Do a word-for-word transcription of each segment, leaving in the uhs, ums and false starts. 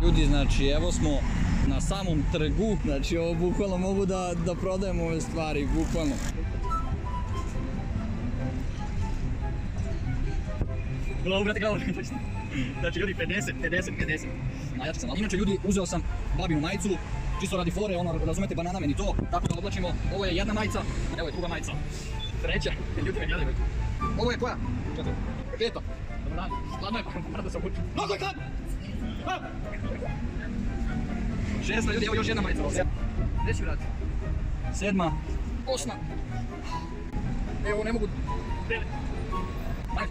Ljudi, znači, evo smo na samom trgu, znači ovo bukvalno mogu da, da prodajem ove stvari, bukvalno. Glavu, brate, glavu, točno. Znači ljudi, pedeset, pedeset, pedeset. Najjači sam, ali inače ljudi, uzeo sam babinu majicu, čisto radi fore, ono, razumete, banana meni to, tako da oblačimo. Ovo je jedna majica, evo je druga majica. Treća, ljudi me gledaju. Ovo je koja? Četiri. Peta. Dobar dan, hladno je, pa da se obuču. Mnogo je hladno! Šesta, ljudi, evo još jedna majica. Gdje ću vrati? Sedma. Osma. Evo, ne mogu... Devet. Ajde.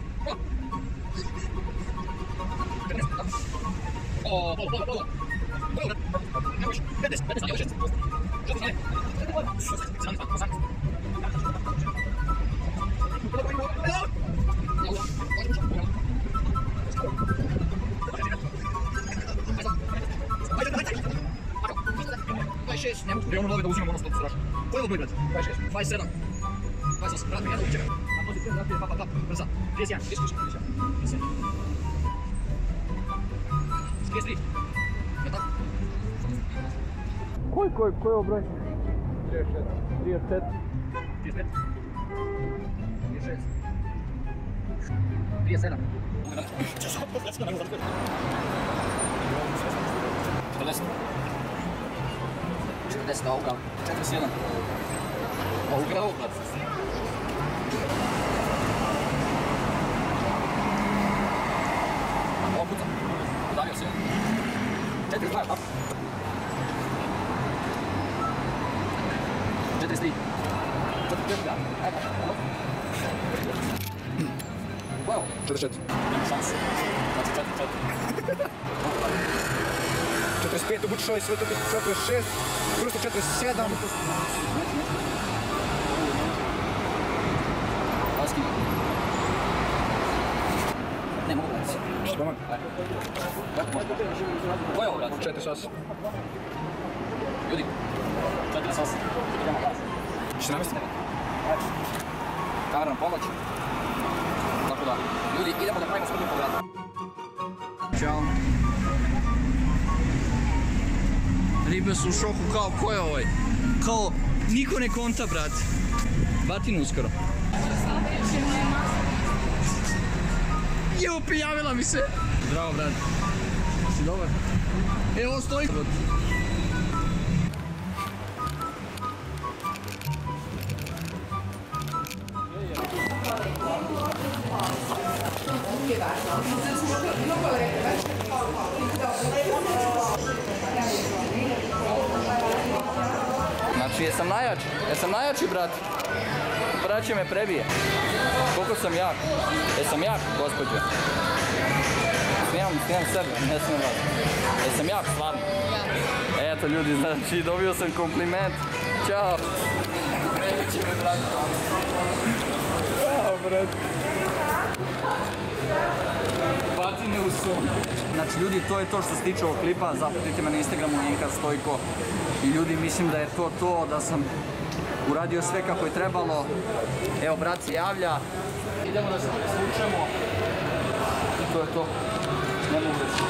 O, pola, pola, pola. Pola. Ne možeš. pedeset, pedeset, evo šest. Šest, ne. sedamnaest, osamnaest. dvadeset šest, ne mogu, jer ono love da uzimam ono stopu strašno. Koji je ovo broj, brate? dvadeset šest, dvadeset sedam, dvadeset osam, vrati mi jedno učeka. Na poziciju, vrati, pa, pa, pa, brza. trideset jedan, trideset jedan, trideset jedan. trideset tri. Je tako? Koji, koji, koji je ovo broj? trideset četiri. trideset pet. trideset pet. trideset šest. trideset sedam. četrdeset. četrdeset ovoga, četrdeset jedan. Ovoga, ovoga. Ovo puca. Udavio se. četrdeset dva, tako. četrdeset tri. četrdeset četiri, ajde. Wow. četrdeset četiri. Nema šanse. Znači četrdeset četiri. četrdeset pet, obuči šoj, sve to četrdeset šest, prosto četrdeset sedam. Laski. Ne mogu gledati. Što vam? Ko je ovo, brate? četrdeset osam. Ljudi, četrdeset osam. Idemo glas. sedamnaest. Kamera nam pomoć. Tako da, ljudi, idemo da pravimo smrtnju po gradu. Ćao. Ribe su u šoku kao, ko je ovaj? Kao, niko ne konta, brat. Batin uskoro. Evo, prijavila mi se. Zdravo, brat. Si dobar? Evo, stoji. Znači, jesam najjači, jesam najjači, brat. Brat će me prebije. Koliko sam jak? Jesam jak, gospođe? Snimam, snimam sebe, ne snimam vas. Jesam jak, stvarno? Eto, ljudi, znači, dobio sam kompliment. Ćao. Prebije će me, brat. Ćao, brat. Bati me u son. Znači ljudi, to je to što se tiče ovog klipa, zapratite me na Instagramu Njenka Stojko. I ljudi, mislim da je to to, da sam uradio sve kako je trebalo. Evo, brat se javlja. Idemo da se preslučemo. I to je to. Ne mogu reći.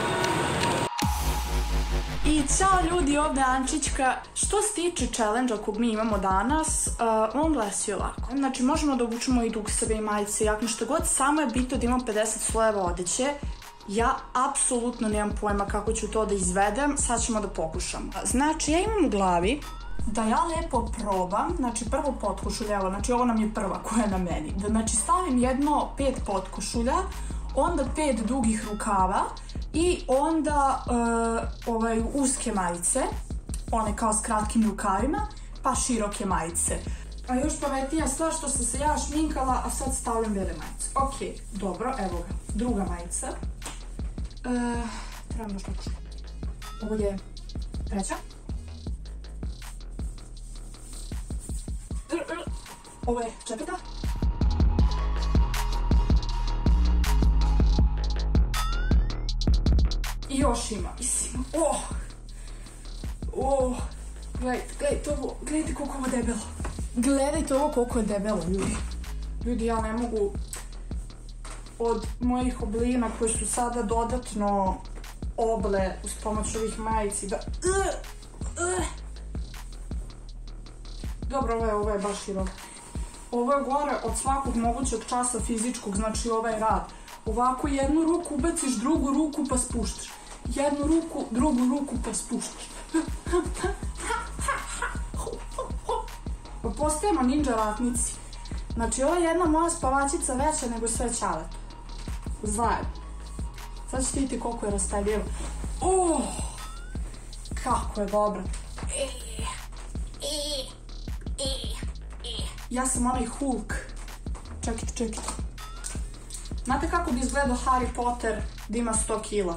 I ćao ljudi, ovdje je Ančićka. Što se tiče challenge-a kog mi imamo danas, uh, on glasi ovako. Znači, možemo da obučemo i dukseve i majice, jakne, što god, samo je bitno da imamo pedeset slojeva odeće. Ja apsolutno nemam pojma kako ću to da izvedem, sad ćemo da pokušamo. Znači, ja imam u glavi da ja lepo probam, znači prvo potkošulja, evo, znači ovo nam je prva koja je na meni. Da, znači, stavim jedno pet potkošulja, onda pet dugih rukava i onda uh, ovaj, uske majice, one kao s kratkim rukavima, pa široke majice. A još pametnija stvar što sam se ja šminkala, a sad stavljam bele majice. Ok, dobro, evo ga, druga majica. Uh, trebam još tako što. Ovo je treća. Ovo je četvrta. I još ima, mislim, oh! Oh! Gledajte, gledajte ovo, gledajte koliko ovo debelo. Gledajte ovo koliko je debelo, ljudi. Ljudi, ja ne mogu od mojih oblina koji su sada dodatno oble uz pomoć ovih majici da... Dobro, ovo je, ovo je baš širok. Ovo je gore od svakog mogućeg časa fizičkog, znači ovaj rad. Ovako jednu ruku ubaciš, drugu ruku pa spuštaš. Jednu ruku, drugu ruku pa spuštaš. Pa postajemo ninja ratnici. Znači, ovo je jedna moja spavačica veća nego sve ćale. Zajedno. Sad ćete vidjeti koliko je rastaljivo. Oh, kako je dobro. Ja sam onaj Hulk. Čekajte, čekajte. Znate kako bi izgledao Harry Potter da ima sto kila?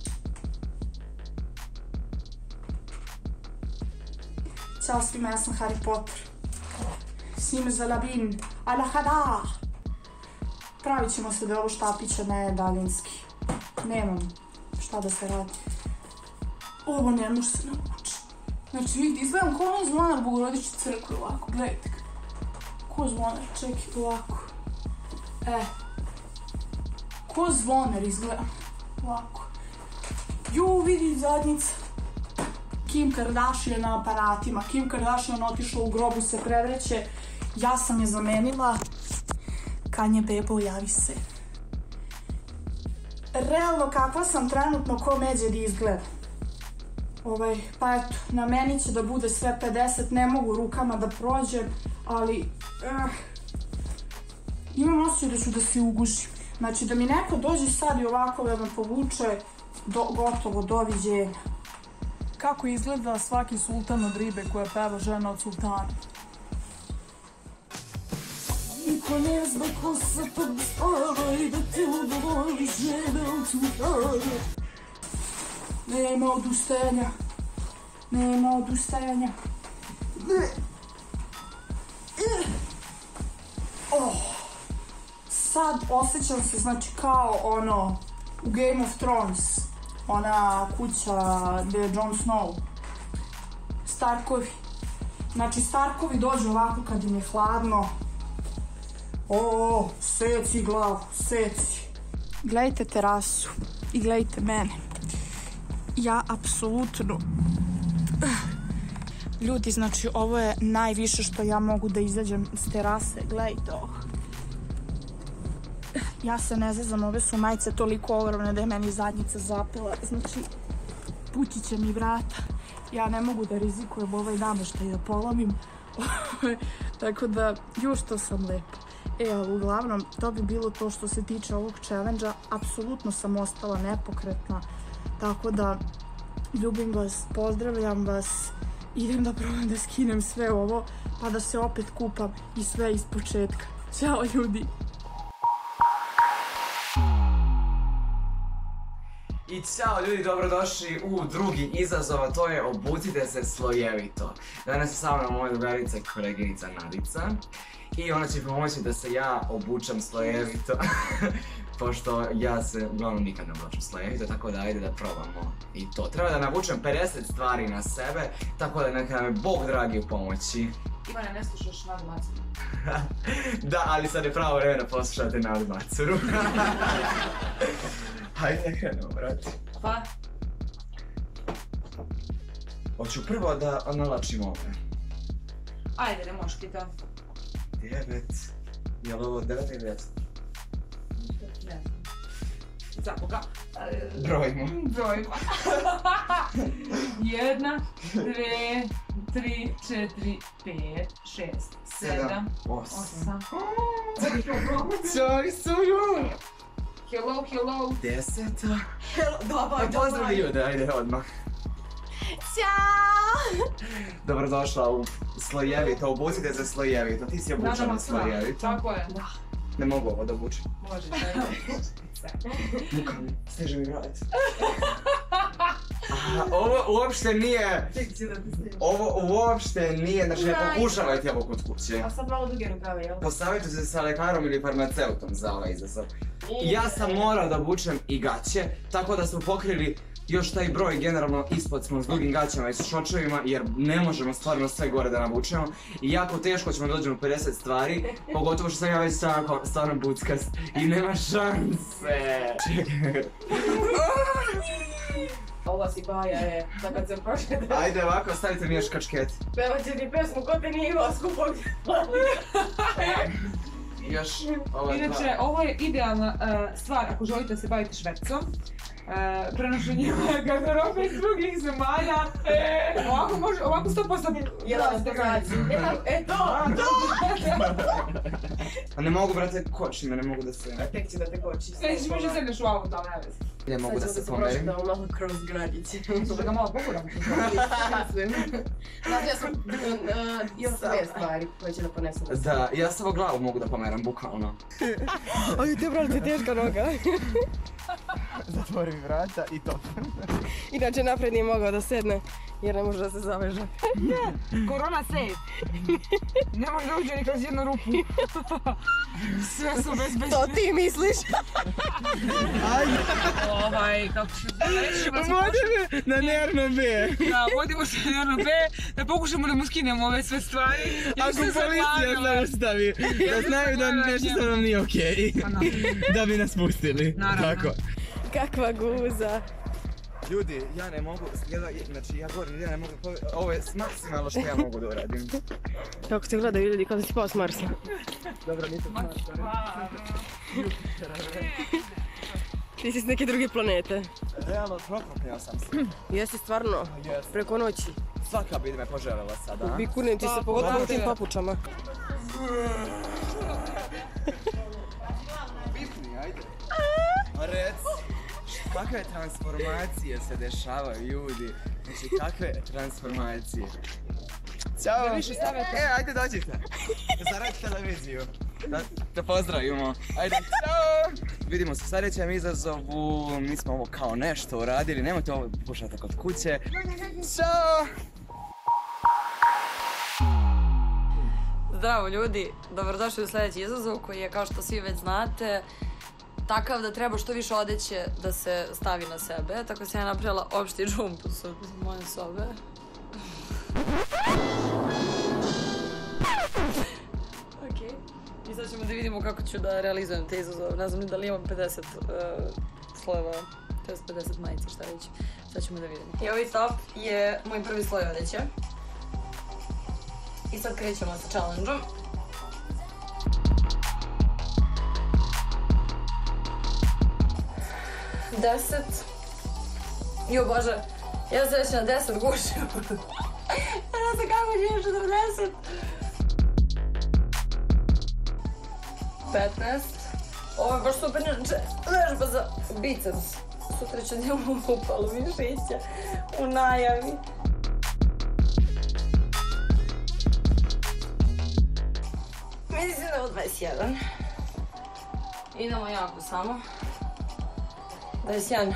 Ćao svima, ja sam Harry Potter. Simsalabim, alahada. Pravit ćemo se da je ovo štapića, ne daljinski. Nemam šta da se radi. Ovo ne može se navući. Znači, vidite, izgledam ko onaj zvonar Bogorodiče crkve, ovako, gledajte ga. Ko zvonar, čekaj, ovako. E. Ko zvonar izgledam. Ovako. Ju, vidi zadnjica. Kim Kardashian na aparatima. Kim Kardashian otišla u grobu se prevreće. Ja sam je zamenila. Kanje bebo, javi se. Realno kakva sam trenutno ko Međed izgleda. Ovaj, pa eto, na meni će da bude sve pedeset, ne mogu rukama da prođem, ali eh, imam osjećaj da ću da se ugušim. Znači da mi neko dođe sad i ovako da me povuče, do, gotovo, doviđenja. Kako izgleda svaki sultan od ribe koja peva žena od sultana? Niko ne zna ko se to stava i da ti udovoli žene od sultana. Nema odustajanja. Nema odustajanja. Oh. Sad osjećam se, znači, kao ono u Game of Thrones. Ona kuća gdje je Jon Snow. Starkovi. Znači, Starkovi dođu ovako kad im je hladno. O, seci glavu, seci. Gledajte terasu i gledajte mene. Ja apsolutno... Ljudi, znači, ovo je najviše što ja mogu da izađem s terase. Gledajte ovo. Ja se ne zezam, ove su majice toliko ogromne da je meni zadnjica zapela. Znači, pući će mi vrata. Ja ne mogu da rizikujem ovaj nameštaj da polomim. Tako da, još što sam lepa. E, ali uglavnom, to bi bilo to što se tiče ovog challenge-a. Apsolutno sam ostala nepokretna. Tako da, ljubim vas, pozdravljam vas. Idem da probam da skinem sve ovo, pa da se opet kupam i sve iz početka. Ćao ljudi! I ćao ljudi, dobrodošli u drugi izazov, a to je obucite se slojevito. Danas je sa mnom moja drugarica i koleginica Nadica. I ona će pomoći da se ja obučam slojevito. Pošto ja se uglavnom nikad ne oblačim slojevito, tako da ajde da probamo i to. Treba da navučem pedeset stvari na sebe, tako da neka nam je Bog dragi u pomoći. Ivane, ne slušaš Nadu Macuru. Da, ali sad je pravo vreme da poslušate Nadu Macuru. Hajde da krenemo, brati. Pa? Hoću prvo da nalačim ove. Ajde, ne možeš ti to. Devet. Je li ovo devet ili devet? Ne znam. Za koga? Brojimo. Brojimo. Jedna, dve, tri, četiri, pet, šest, sedam, osam. Čaj su ju! Hello, hello. Deseta. Hello, dobar, dobar. Pozdravi ljude, ajde odmah. Ćao! Dobrodošla u slojevito, obucite se slojevito. Ti si obučena slojevito. Tako je. Da. Ne mogu ovo da obučem. Možeš, ajde. Muka mi, steže mi vrat. Ovo uopšte nije... Ovo uopšte nije, znači ne pokušavajte ovo kod kuće. A sad malo duge rukave, jel? Postavite se sa lekarom ili farmaceutom za ovaj izazov. Ja sam morao da obučem i gaće, tako da smo pokrili još taj broj, generalno ispod smo s dugim gaćama i s šočevima, jer ne možemo stvarno sve gore da navučemo. I jako teško ćemo dođemo pedeset stvari, pogotovo što sam ja već stvarno buckast i nema šanse. Čekaj. ova si baja je, da kad sam prošle da... Ajde ovako, stavite mi još kačket. Pevat će ti pesmu ko te nije imao skupog. Još ova dva. Inače, ovo je idealna uh, stvar ako želite se baviti švercom. Uh, prenošenje garderobe iz drugih zemalja. E, ovako može, ovako sto posto Jedan od poznaciju. E to, to! A ne mogu, brate, koči me, ne mogu da se... Tek će da te koči. Nećeš može sedneš u auto, ali ne vezi. Ne mogu da se pomerim. Da malo kroz gradić. To da ga malo poguram. Znači, ja sam... Još dve stvari koje će da ponesem. Da, ja samo glavu mogu da pomeram, bukvalno. Oj, te brate, teška noga. Zatvori mi vrata i to. Inače, napred nije mogao da sedne, jer ne može da se zaveže. Korona safe. Ne može da uđe ni kroz jednu rupu. Sve su bezbečne. To ti misliš? Ovaj, kako ću reći, da smo Vodi me na nervno B. Da, vodimo se na nervno B, da pokušamo da mu skinemo ove sve stvari. Ako policija zaustavi, da znaju da nešto sa mnom nije okej. Da bi nas pustili. Naravno. Tako. Kakva guza. Ljudi, ja ne mogu, znači ja govorim, ja ne mogu, ovo je maksimalno što ja mogu da uradim. Kako te gledaju ljudi kada si pao s Marsa. Dobro, nisam Marsa. Ti si s neke druge planete. Realno, prokopio sam se. Jesi stvarno? Preko noći. Svaka bi me poželjela sada, a? Bikunem ti se pogotovo u tim papučama. Bitni, ajde. A reci, kakve transformacije se dešavaju, ljudi? Znači, kakve transformacije? Ćao! Da više stavite. E, ajde dođite. Zarad televiziju. Da, da pozdravimo. Ajde, ćao! Vidimo se u sljedećem izazovu. Mi smo ovo kao nešto uradili. Nemojte ovo pušati kod kuće. Ćao! Zdravo ljudi, dobrodošli u sljedeći izazov koji je, kao što svi već znate, takav da treba što više odeće da se stavi na sebe. Tako sam ja napravila opšti džump od moje sobe. Ok, i sad ćemo da vidimo kako ću da realizujem te izazove. Ne znam ni da li imam pedeset uh, slojeva, to je pedeset majica, šta reći. Sad ćemo da vidimo. I ovaj top je moj prvi sloj odeće. I sad krećemo sa challenge-om. Deset. Jo bože, ja sam već na deset gušim. Ja ne znam kako ću još do deset. petnaest. Ovo je baš super vežba za biceps. Sutra ću da imam upalu mišića u najavi. Mislim da je od dvadeset jedan. Idemo jako samo. dvadeset jedan.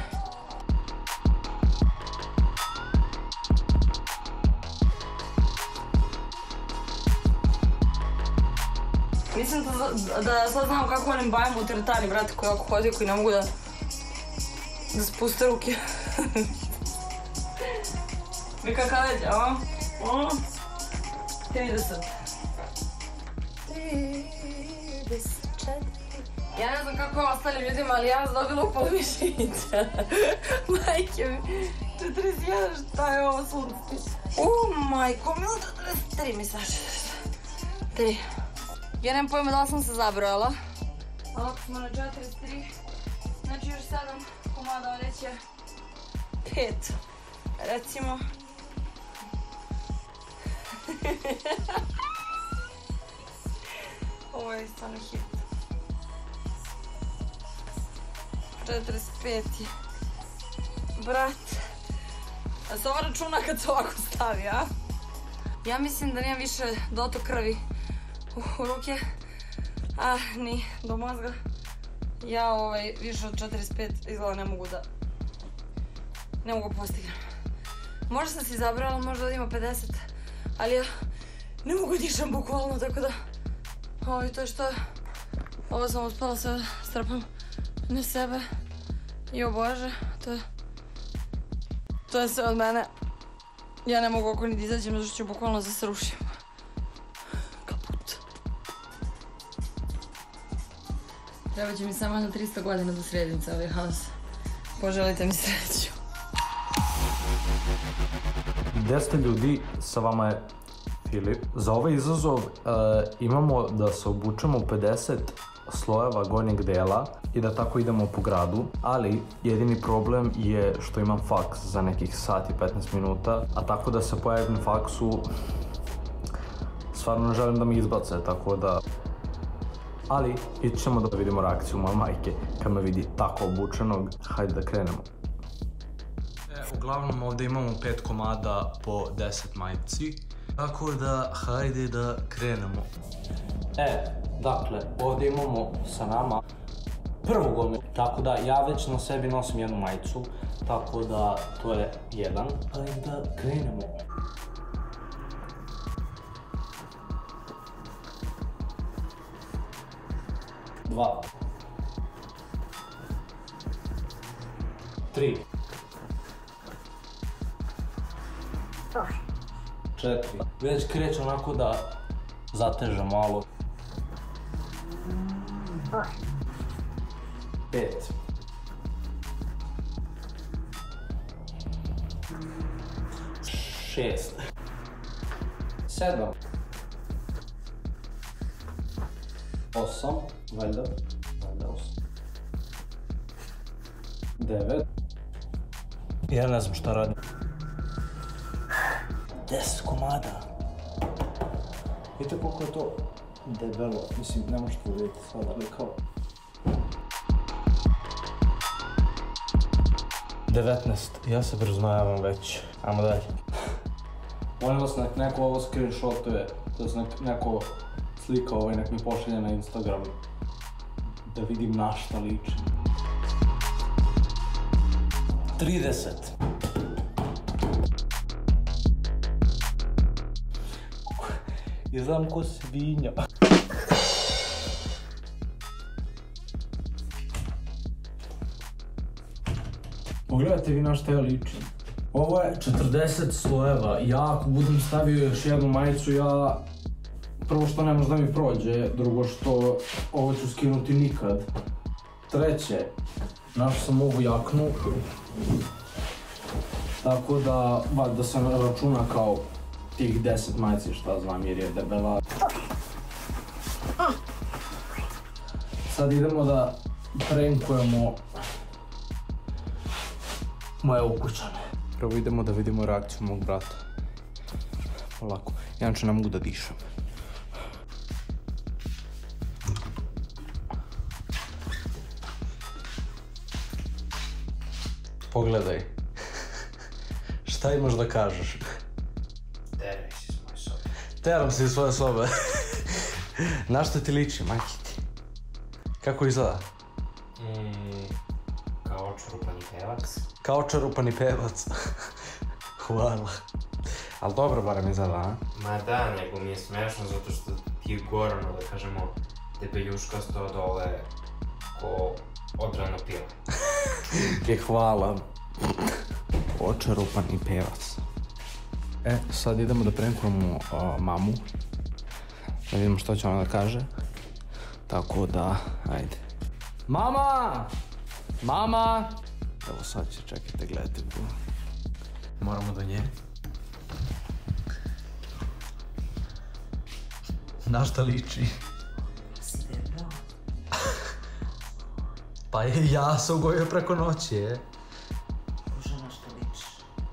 Mislim da, da sad znam kako onim bajama u teretani, brate, koji ovako hodi, koji ne mogu da, da spuste ruke. Mi kakav već, a? O? trideset. trideset četiri. Ja ne znam kako ostali ljudima, ali ja sam dobila upalo mišića. Majke mi. četrdeset jedan, šta je ovo sunce? U, majko, mi od četrdeset tri mi sače. tri. Ja nemam pojma da li sam se zabrojala. Ali ako smo na četrdeset tri, znači još sedam komada odeće. pet. Recimo. Ovo je stvarno hit. četrdeset pet je. Brat. A se ovo računa kad se ovako stavi, a? Ja mislim da nemam više dotok krvi u ruke, a ni do mozga. Ja ovaj, više od četrdeset pet izgleda ne mogu da... Ne mogu postignem. Možda sam si zabrala, možda da ima pedeset, ali ja ne mogu dišem bukvalno, tako da... Ovo to je što... Ovo sam uspela sve strpam na sebe. I o bože, to je... To je sve od mene. Ja ne mogu oko ni da izađem, zato ću bukvalno da se rušim. Kaput. Treba će mi samo na tristo godina da sredim cijeli haos. Poželite mi sreću. gde ste ljudi, sa vama je Filip. Za ovaj izazov e, imamo da se obučemo u pedeset slojeva gornjeg dela i da tako idemo po gradu, ali jedini problem je što imam faks za nekih sat i petnaest minuta, a tako da se pojavim na faksu stvarno ne želim da mi izbace, tako da... Ali, ići ćemo da vidimo reakciju moje majke kad me vidi tako obučenog. Hajde da krenemo. E, uglavnom ovdje imamo pet komada po deset majici, tako da hajde da krenemo. E, dakle, ovdje imamo sa nama prvu gomilu, tako da ja već na sebi nosim jednu majicu, tako da to je jedan. Hajde da krenemo. Dva. Tri. Četiri. Već kreće onako da zateže malo. Pet. Šest. Sedam. Osam. Valjda. Valjda osam. Devet. Ja ne znam šta radim. Deset komada. Vidite koliko je to debelo. Mislim, ne možete vidjeti sad, ali kao... devetnaest. Ja se brznajavam već. Ajmo dalje. Molim vas, nek neko ovo screenshotuje, to je nek neko slika ovaj, nek mi pošalje na Instagram. Da vidim na šta liči. trideset. Izgledam ko svinja. Pogledajte vi na šta ja ličim. Ovo je četrdeset slojeva. Ja ako budem stavio još jednu majicu, ja... Prvo što ne može da mi prođe, drugo što ovo ću skinuti nikad. Treće, našao sam ovu jaknu. Tako da, ba, da se računa kao tih deset majici, šta znam, jer je debela. Sad idemo da prankujemo moje ukućane. Prvo idemo da vidimo reakciju mog brata. Polako, inače ne mogu da dišem. Pogledaj. Šta imaš da kažeš? Teraj si iz moje sobe. Teram se iz svoje sobe. Na što ti liči, majke ti? Kako izgleda? Mm, kao očerupani pevac. Kao očerupani pevac. Hvala. Ali dobro barem izgleda, a? Ma da, nego mi je smešno zato što ti je gorano, da kažemo, debeljuškasto dole ko odrano pile. Je hvala. Očerupani pevac. E, sad idemo da prankujemo uh, mamu. Da vidimo što će ona da kaže. Tako da, ajde. Mama! Mama! Evo sad će, čekajte, gledajte. Moramo do nje. Na šta liči? Pa je, ja se ugojio preko noći, je. Bože, na što ličiš?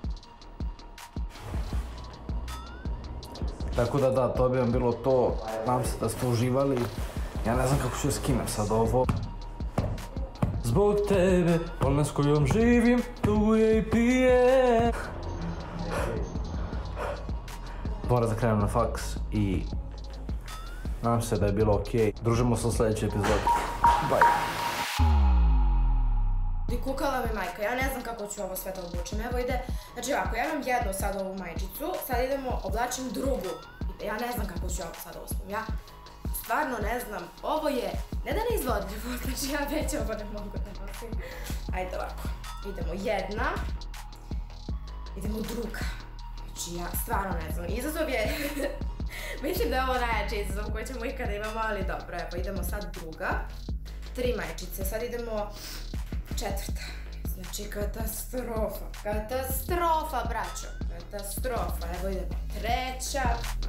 Tako da da, to bi vam bilo to. Nadam se da ste uživali. Ja ne znam kako ću skinem sad ovo. Zbog tebe, ona s kojom živim, tuguje i pije. Moram da krenem na faks i nadam se da je bilo okej. Družimo se u sljedećoj epizodi. Bye. I kukala mi majka, ja ne znam kako ću ovo sve to obučem, evo ide, znači ovako, ja imam jednu sad ovu majčicu, sad idemo, oblačim drugu, ja ne znam kako ću ovo sad uspijem, ja stvarno ne znam, ovo je, ne da ne izvodljivo, znači ja već ovo ne mogu da nosim, ajde ovako, idemo jedna, idemo druga, znači ja stvarno ne znam, izazov je, mislim da je ovo najjači izazov koji ćemo ikada imamo, ali dobro, evo idemo sad druga, tri majčice, sad idemo četvrta, znači katastrofa, katastrofa braćo, katastrofa. Evo idemo treća.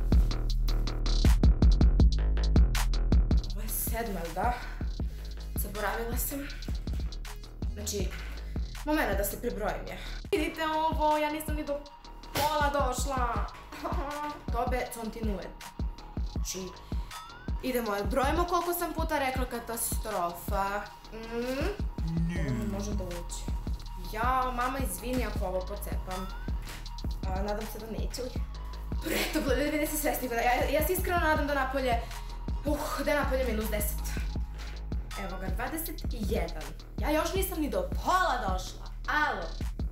Ovo je sedma, jel da? Zaboravila sam. Znači, momena da se prebrojim je. Vidite ovo, ja nisam ni do pola došla. Tobe kontinuet. Znači, idemo, brojimo koliko sam puta rekla katastrofa. Mm. Ovo ne može da ući. Jao, mama, izvini ako ovo pocepam. A, nadam se da neću. Preto, vidi se svesni. Ja, ja se iskreno nadam da napolje... Uh, da je napolje minus deset. Evo ga, dvadeset jedan. Ja još nisam ni do pola došla. Alo.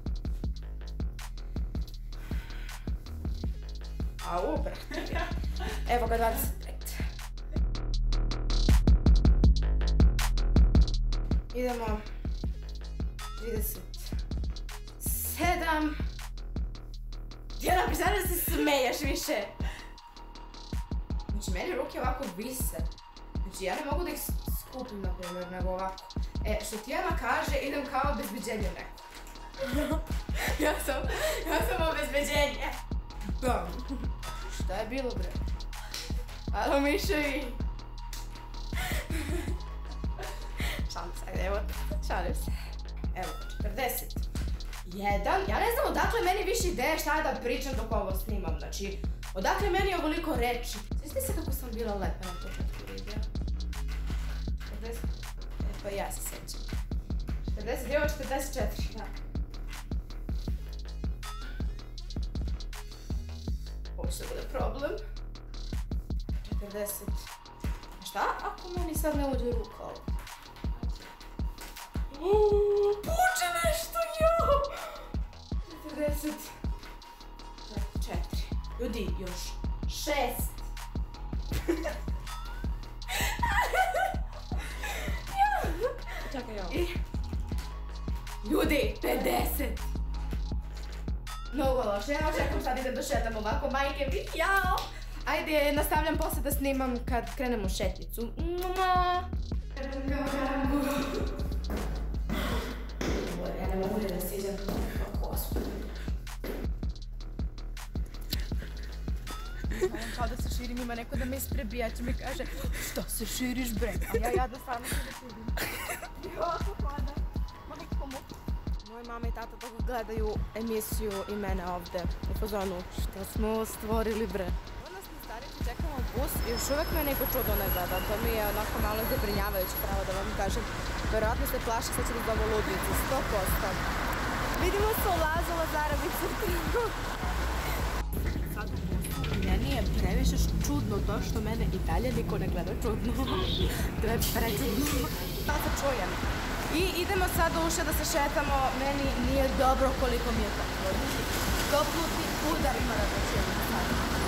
Au, brate. Evo ga, dvadeset pet. Idemo. trideset sedam. Dijana, priznam da se smeješ više. Znači, meni ruke ovako vise. Znači, ja ne mogu da ih skupim, na primjer, nego ovako. E, što Tijana kaže, idem kao obezbeđenje neko. ja sam, ja sam obezbeđenje. Bam. Šta je bilo, bre? Alo, miševi. Šalim se, ajde, evo, šalim se. Evo, četrdeset jedan. Ja ne znam odakle meni više ideje šta da pričam dok ovo snimam, znači, odakle meni ovoliko reči. Sviđate se kako sam bila lepa na početku videa? četrdeset, e pa ja se sjećam. četrdeset jedan, četrdeset četiri, da. Ovo će bude problem. četrdeset. Šta ako meni sad ne uđe ruka ovo? Uuuu, puče nešto, jo! četrdeset četiri. Ljudi, još šest. Čekaj, ovo. Ljudi, pedeset. Mnogo loše, ja očekam sad idem da šetam ovako, majke mi, jao! Ajde, nastavljam posle da snimam kad krenemo u šetnicu. Mua! Ja ne mogu da siđem kako gospod. Kao da se širim, ima neko da me isprebija, će mi kaže što se širiš, bre? A ja ja da stvarno se da širim. Ovako pada. Majko mu. Moje mama i tata tako gledaju emisiju i mene ovde u fazonu. Što smo stvorili, bre? Nas na starici čekamo bus i još uvek me neko čudo ne gleda. To mi je onako malo zabrinjavajuće, pravo da vam kažem. Verovatno se plaši sad će da zove ludnicu, sto posto. Vidimo se u Lazu Lazarević sutra. Sad u busu meni je previše čudno to što mene i dalje niko ne gleda čudno. To je prečudno. Da se čujem. I idemo sad u uše da se šetamo. Meni nije dobro koliko mi je toplo. Topluti udar ima da doćemo sad.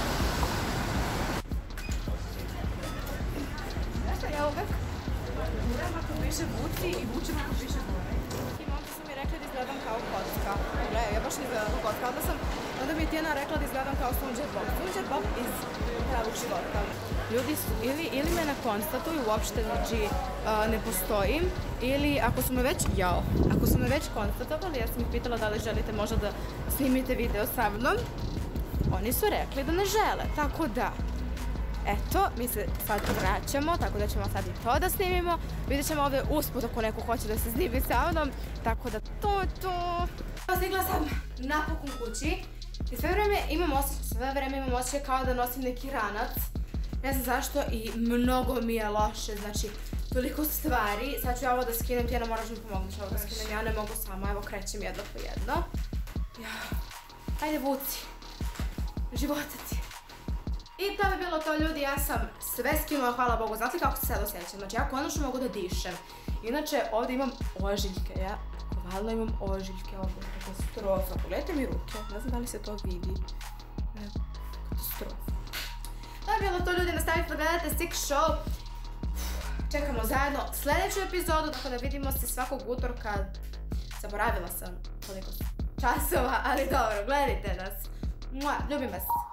Znaš šta, ja uvek guram ako više vuci i vučem ako više gore. I momci su mi rekli da izgledam kao kocka. Gle, ja baš ne izgledam kao kocka. Onda, sam, onda mi je Tijana rekla da izgledam kao Sunđer Bob. Sunđer Bob iz pravog života. Ljudi su, ili, ili me ne konstatuju uopšte, znači uh, ne postojim, ili ako su me već, jao, ako su me već konstatovali, ja sam ih pitala da li želite možda da snimite video sa mnom, oni su rekli da ne žele, tako da, eto, mi se sad vraćamo, tako da ćemo sad i to da snimimo, vidjet ćemo ovdje usput ako neko hoće da se snimi sa mnom, tako da to je to. Stigla sam napokon kući i sve vreme imam osjećaj, sve vreme imam osjećaj kao da nosim neki ranac. Ne znam zašto i mnogo mi je loše, znači toliko stvari. Sad ću ja ovo da skinem, Tijana moraš mi pomoći ovo da skinem, ja ne mogu sama, evo krećem jedno po jedno. Ajde vuci, života ti. I to bi bilo to ljudi, ja sam sve skinula, hvala Bogu, znate kako se sad osjećam, znači ja konačno mogu da dišem. Inače ovdje imam ožiljke, ja kovalno imam ožiljke, ovo je katastrofa, pogledajte mi ruke, ne znam da li se to vidi, katastrofa. To je bilo to ljudi, nastavite da gledate Six Show. Čekamo zajedno sljedeću epizodu, tako da vidimo se svakog utorka. Zaboravila sam koliko časova, ali dobro, gledajte nas. Mua, ljubim vas.